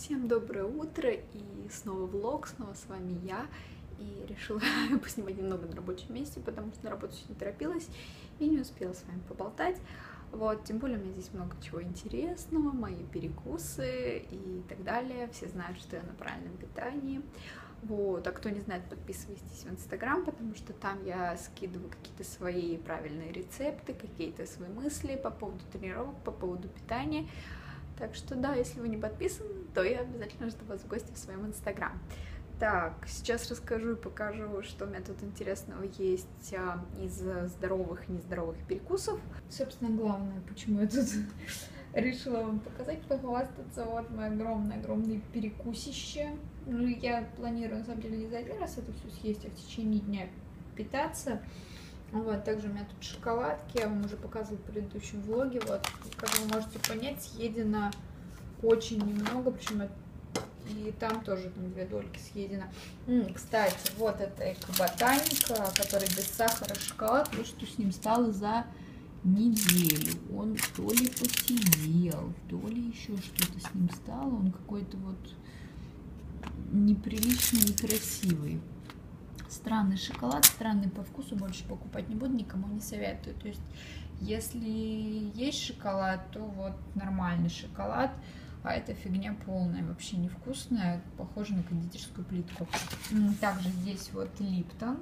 Всем доброе утро, и снова влог, снова с вами я. И решила поснимать немного на рабочем месте, потому что на работу сегодня торопилась и не успела с вами поболтать. Вот, тем более у меня здесь много чего интересного, мои перекусы и так далее. Все знают, что я на правильном питании. Вот, а кто не знает, подписывайтесь в Инстаграм, потому что там я скидываю какие-то свои правильные рецепты, какие-то свои мысли по поводу тренировок, по поводу питания. Так что да, если вы не подписаны, то я обязательно жду вас в гости в своем Инстаграм. Так, сейчас расскажу и покажу, что у меня тут интересного есть из здоровых и нездоровых перекусов. Собственно, главное, почему я тут решила вам показать, похвастаться. Вот мое огромное перекусище. Ну, я планирую, на самом деле, не за один раз это все съесть, а в течение дня питаться. Вот, также у меня тут шоколадки, я вам уже показывала в предыдущем влоге. Вот, как вы можете понять, съедено очень немного, причем и там тоже 2 дольки съедено. Кстати, вот это Эко-ботаника, который без сахара шоколад. Вот что с ним стало за неделю. Он то ли посидел, то ли еще что-то с ним стало. Он какой-то вот неприлично некрасивый. Странный шоколад, странный по вкусу, больше покупать не буду, никому не советую. То есть, если есть шоколад, то вот нормальный шоколад, а эта фигня полная, вообще невкусная, похожа на кондитерскую плитку. Также здесь вот Липтон.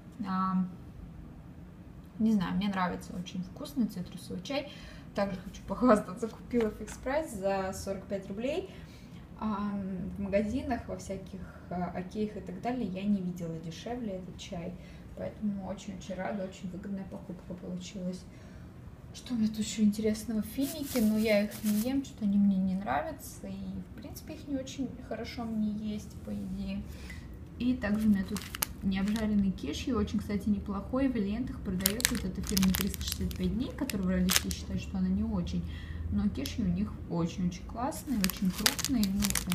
Не знаю, мне нравится, очень вкусный цитрусовый чай. Также хочу похвастаться, купила в Фикс Прайс за 45 рублей. В магазинах, во всяких океях и так далее я не видела дешевле этот чай, поэтому очень-очень рада, очень выгодная покупка получилась. Что у меня тут еще интересного? Финики, но я их не ем, что-то они мне не нравятся, и в принципе их не очень хорошо мне есть, по идее. И также у меня тут необжаренный кешью, очень, кстати, неплохой, в лентах продается вот эта фирма 365 дней, которая вроде все считают, что она не очень. Но кешью у них очень-очень классные, очень крупные,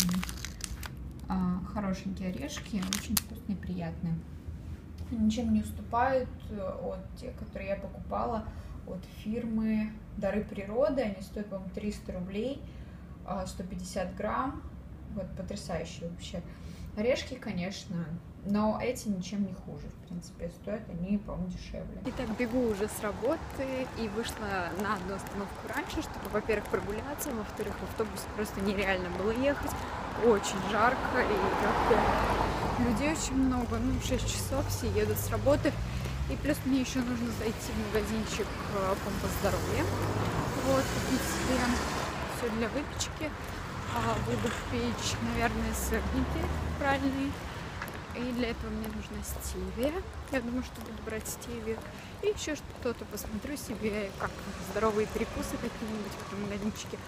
хорошенькие орешки, очень вкусные, приятные. Ничем не уступают от тех, которые я покупала от фирмы Дары природы. Они стоят, по-моему, 300 рублей, 150 грамм. Вот, потрясающие вообще орешки, конечно, но эти ничем не хуже, в принципе, стоят они, по-моему, дешевле. Итак, бегу уже с работы и вышла на одну остановку раньше, чтобы, во-первых, прогуляться, во-вторых, в автобусе просто нереально было ехать, очень жарко и как людей очень много, 6 часов, все едут с работы, и плюс мне еще нужно зайти в магазинчик Компас Здоровья, вот, купить себе все для выпечки. Буду печь, наверное, сырники правильные. И для этого мне нужна стевия. Я думаю, что буду брать стевию. И еще что-то посмотрю себе, как здоровые перекусы какие-нибудь в этом магазинчике.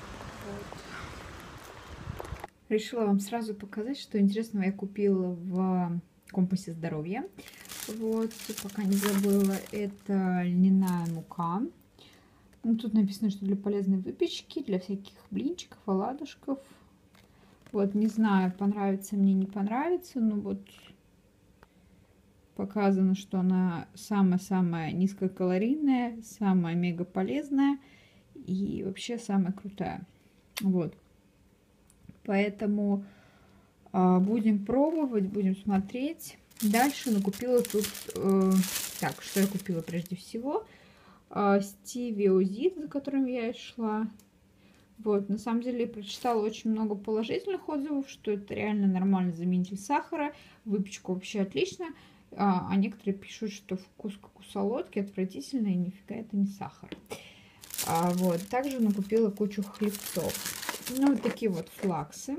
Вот. Решила вам сразу показать, что интересного я купила в Компасе Здоровья. Вот, пока не забыла, это льняная мука. Тут написано, что для полезной выпечки, для всяких блинчиков, оладушков. Вот, не знаю, понравится мне, не понравится, но вот показано, что она самая-самая низкокалорийная, самая мега полезная и вообще самая крутая. Вот. Поэтому будем пробовать, будем смотреть. Дальше накупила тут... Так, что я купила прежде всего? Стевиозид, за которым я и шла. Вот, на самом деле, я прочитала очень много положительных отзывов, что это реально нормальный заменитель сахара. Выпечка вообще отлично. А некоторые пишут, что вкус как у солодки, отвратительный, и нифига это не сахар. Вот, также накупила кучу хлебцов. Вот такие вот флаксы.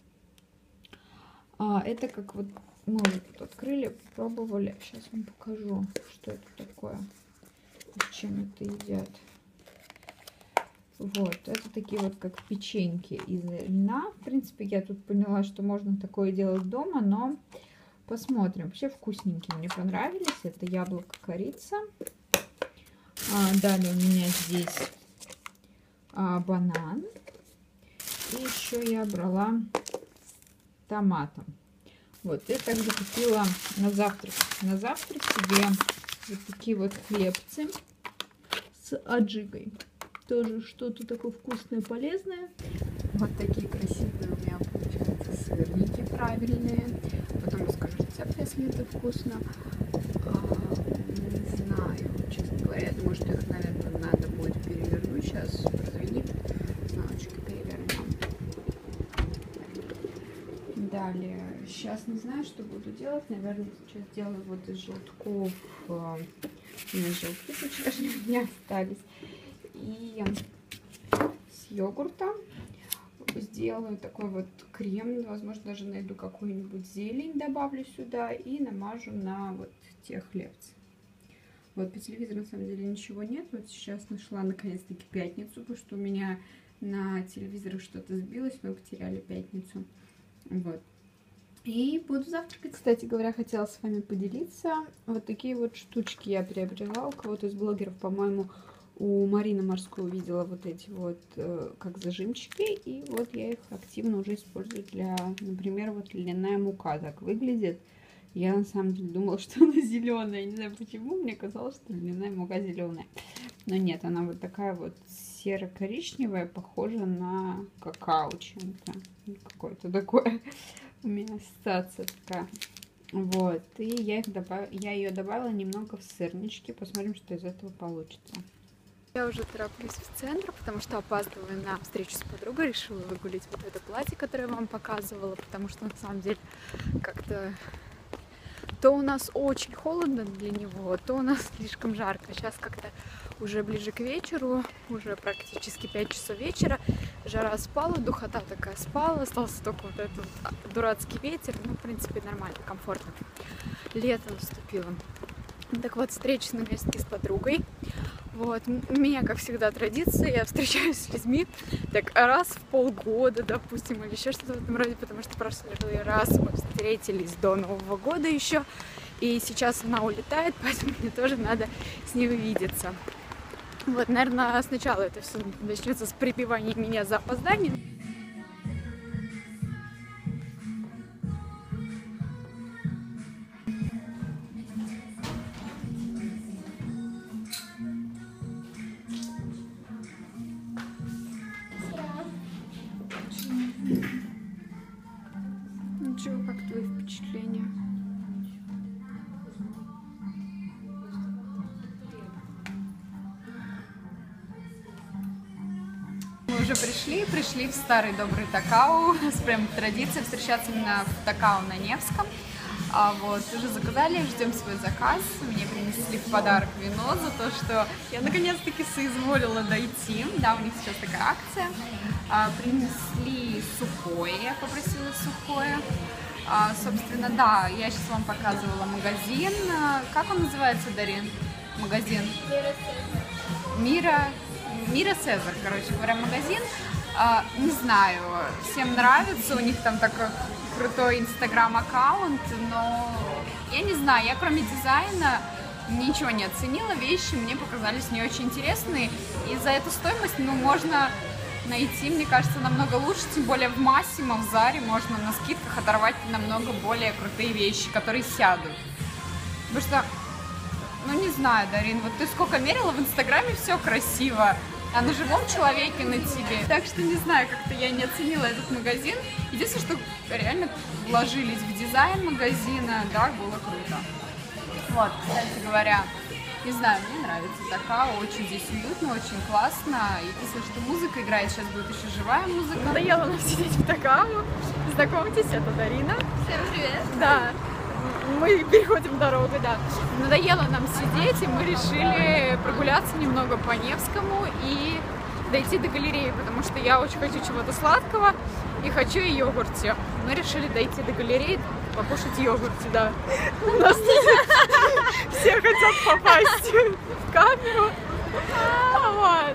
Это как вот мы вот тут открыли, попробовали. Сейчас вам покажу, что это такое. С чем это едят. Вот, это такие вот как печеньки из льна. В принципе, я тут поняла, что можно такое делать дома, но посмотрим. Вообще вкусненькие, мне понравились. Это яблоко, корица. Далее у меня здесь банан. И еще я брала томатом. Вот, и также купила на завтрак. На завтрак себе вот такие вот хлебцы с аджикой. Тоже что-то такое вкусное, полезное. Вот такие красивые у меня если это вкусно. Не знаю, честно говоря. Я думаю, что их, наверное, надо будет перевернуть. Сейчас прозвенит. Ножички перевернем. Далее. Сейчас не знаю, что буду делать. Наверное, сейчас сделаю вот из желтков. У меня желтки со вчерашнего дня остались. И с йогуртом сделаю такой вот крем. Возможно, даже найду какую-нибудь зелень, добавлю сюда и намажу на вот те хлебцы. Вот по телевизору на самом деле ничего нет. Вот сейчас нашла наконец-таки пятницу, потому что у меня на телевизоре что-то сбилось, мы потеряли пятницу. Вот. И буду завтракать. Кстати говоря, хотела с вами поделиться. Вот такие вот штучки я приобрела у кого-то из блогеров, по-моему, у Марины Морской увидела вот эти вот как зажимчики. И вот я их активно уже использую для, например, вот льняная мука так выглядит. Я на самом деле думала, что она зеленая. Не знаю почему, мне казалось, что льняная мука зеленая. Но нет, она вот такая вот серо-коричневая, похожа на какао чем-то. Какое-то такое. У меня ассоциация такая. Вот. И я ее добавила немного в сырнички. Посмотрим, что из этого получится. Я уже тороплюсь в центр, потому что опаздываю на встречу с подругой. Решила выгулить вот это платье, которое я вам показывала, потому что на самом деле как-то то у нас очень холодно для него, то у нас слишком жарко. Сейчас как-то уже ближе к вечеру, уже практически 5 часов вечера. Жара спала, духота такая спала, остался только вот этот вот дурацкий ветер. Ну, в принципе, нормально, комфортно. Лето наступило. Так вот, встреча на месте с подругой. Вот, у меня, как всегда, традиция, я встречаюсь с людьми так раз в полгода, допустим, или еще что-то в этом роде, потому что в прошлый раз мы встретились до Нового года еще, и сейчас она улетает, поэтому мне тоже надо с ней увидеться. Вот, наверное, сначала это все начнется с прибивания меня за опоздание. Ну что, как твои впечатления? Мы уже пришли в старый добрый Такау. У нас прям традиция встречаться именно в Такау на Невском. Вот, уже заказали, ждем свой заказ. Мне принесли в подарок вино за то, что я наконец-таки соизволила дойти. Да, у них сейчас такая акция. Принесли сухое, я попросила сухое. Собственно, да, я сейчас вам показывала магазин. Как он называется, Дарин? Магазин? Мира Цезарь, короче говоря, магазин. Не знаю, всем нравится, у них там такой крутой инстаграм-аккаунт, но я не знаю, я кроме дизайна ничего не оценила, вещи мне показались не очень интересные, и за эту стоимость, ну, можно найти, мне кажется, намного лучше, тем более в Массимо, в Заре можно на скидках оторвать намного более крутые вещи, которые сядут. Потому что, ну, не знаю, Дарин, вот ты сколько мерила в инстаграме, все красиво, а на живом человеке на тебе. Так что не знаю, как-то я не оценила этот магазин. Единственное, что реально вложились в дизайн магазина, да, было круто. Вот, кстати говоря, не знаю, мне нравится Такао, очень здесь уютно, очень классно. Единственное, что музыка играет, сейчас будет еще живая музыка. Надоело нам сидеть в Такао. Знакомьтесь, это Дарина. Всем привет. Да. Мы переходим дорогу, да. Надоело нам сидеть, и мы решили прогуляться немного по Невскому и дойти до галереи, потому что я очень хочу чего-то сладкого и хочу и йогурте. Мы решили дойти до галереи, покушать йогурте, да. У нас все хотят попасть в камеру. Вот.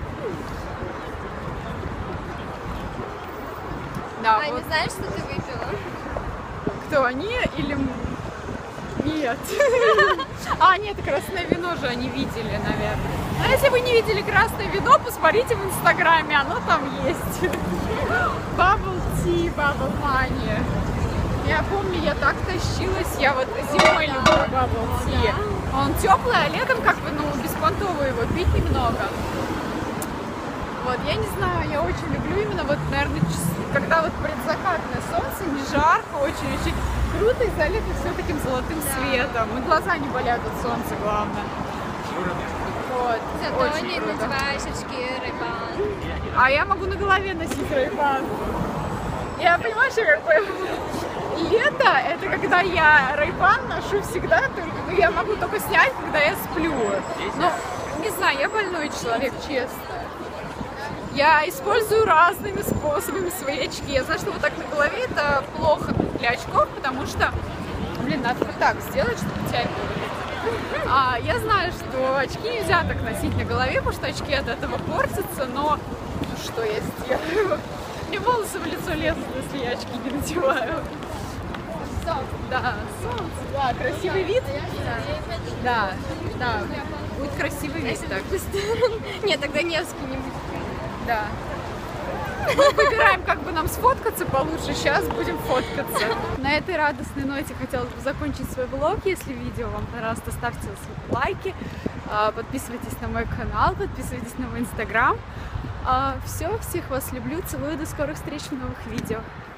Да, Они знают, что ты выпила? Кто, они или... Нет. Нет, красное вино же они видели, наверное. Но если вы не видели красное вино, посмотрите в инстаграме, оно там есть. Bubble tea, bubble money. Я помню, я так тащилась, я вот зимой люблю bubble tea. Он теплый, а летом как бы, ну, беспонтово его пить немного. Вот, я не знаю, я очень люблю именно вот, наверное, когда вот предзакатное солнце, не жарко, очень-очень круто, и залито все таким золотым светом. И глаза не болят от солнца, главное. Вот. Зато очень не круто. надеваешь очки Ray-Ban. А я могу на голове носить Ray-Ban. Я понимаю, что как бы лето — это когда я Ray-Ban ношу всегда, только я могу только снять, когда я сплю. Но, не знаю, я больной человек, честно. Я использую разными способами свои очки. Я знаю, что вот так на голове это плохо для очков, потому что, надо вот так сделать, чтобы у тебя не было. Я знаю, что очки нельзя так носить на голове, потому что очки от этого портятся, но что я сделаю? Мне волосы в лицо лезут, если я очки не надеваю. Да, солнце, да, красивый вид. Да, будет красивый вид так. Нет, тогда Невский не будет. Да. Мы выбираем, как бы нам сфоткаться получше. Сейчас будем фоткаться. На этой радостной ноте хотелось бы закончить свой влог. Если видео вам понравилось, то ставьте лайки, подписывайтесь на мой канал, подписывайтесь на мой инстаграм. Все, всех вас люблю, целую, до скорых встреч в новых видео.